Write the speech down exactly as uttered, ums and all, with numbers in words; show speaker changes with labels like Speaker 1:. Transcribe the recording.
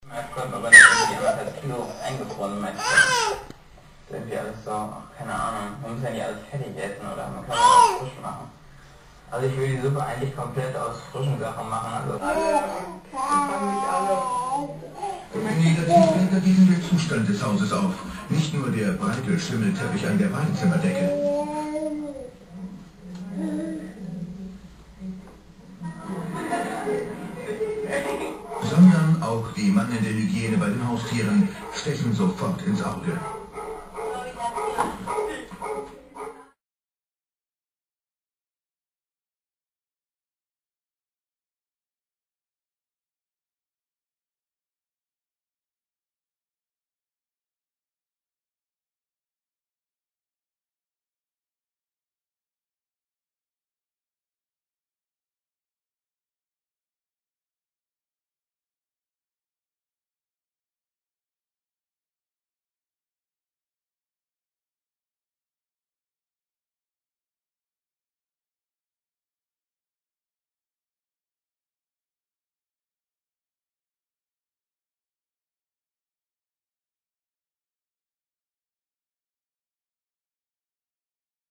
Speaker 1: Ich konnte aber nicht irgendwie anderthalb Kilo eingefroren mein Essen. Irgendwie alles so, ach, keine Ahnung. Man muss ja nicht alles fertig essen oder man kann ja auch frisch machen. Also ich will die Suppe eigentlich komplett aus frischen Sachen machen. Also
Speaker 2: alle fangen mich alle.
Speaker 3: Negativ fällt dagegen der Zustand des Hauses auf. Nicht nur der breite Schimmelteppich an der Badezimmer-Decke. Sondern auch die mangelnde Hygiene bei den Haustieren stechen sofort ins Auge.